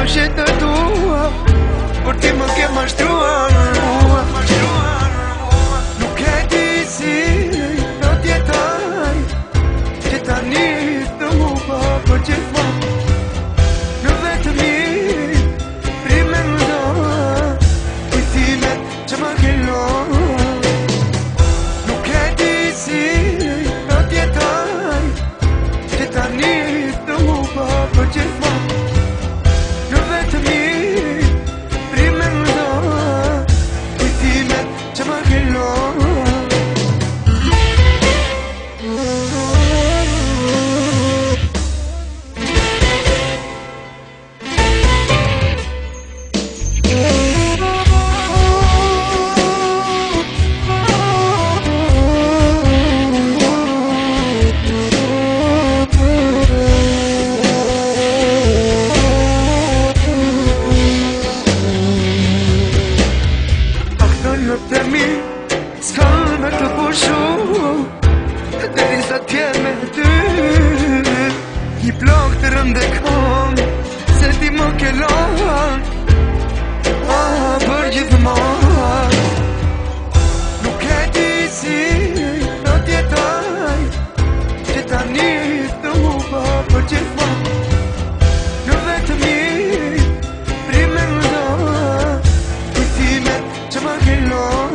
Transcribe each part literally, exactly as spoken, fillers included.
thoshe të dua, por ti më ke mashtruar. Nuk e di si do t'jetoj, që tani të hupa për gjithmonë. Në vetë mi rimendo kujtimet që më kellon. Nuk e di si do t'jetoj, që tani të hupa për gjithmonë. Në vetë mi rimendo kujtimet që më kellon. Të mi s'kan me të pushu, deri sa t'jem me ty. Një plak të rëndekon, se ti më kellon, ah, për gjithmonë. Nuk e di si do t'jetoj, që tani të hupa për gjithmonë. Në vetë mi rimendo kujtimet që më kellon.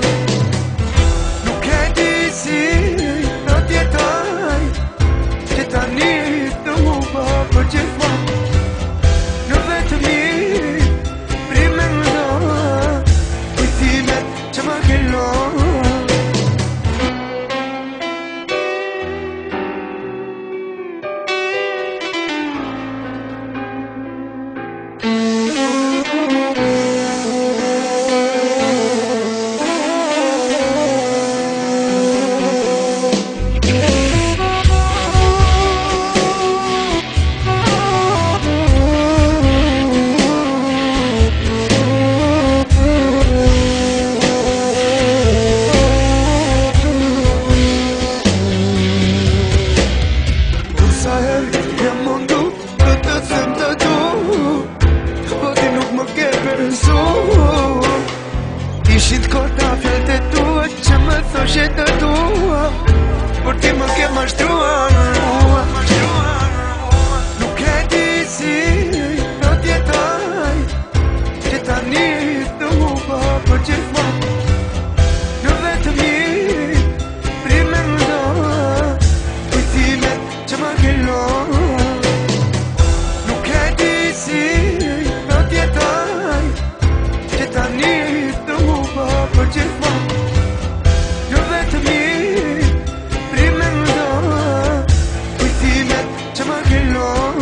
Nuk e di si do t'jetoj, që tani të hupa për gjithmonë. Në vetë mi rimendo kujtimet që më kellon. Jam mundu të të them të du, po ti nuk më ke përësu. Ishin t'korta fjallët e tua që më thoshe të dua, por ti më ke mashtruar. Nuk e di si do t'jetoj, që tani të hupa për gjithmonë. Në vetë mi rimendo kujtimet që më kellon. Nuk e di si do t'jetoj, që tani të hupa për gjithmonë. Në vetë mi rimendo kujtimet që më kellon.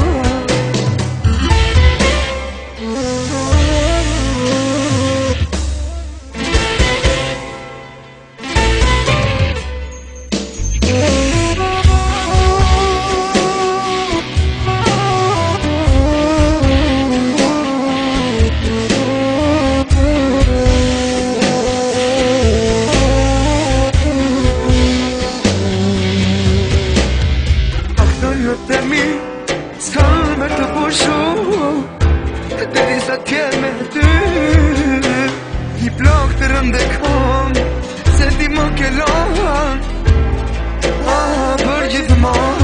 Të mi s'kan me të pushu, deri sa t'jem me ty. Një plak të rëndekon, se ti më kellon, ah, për gjithmonë.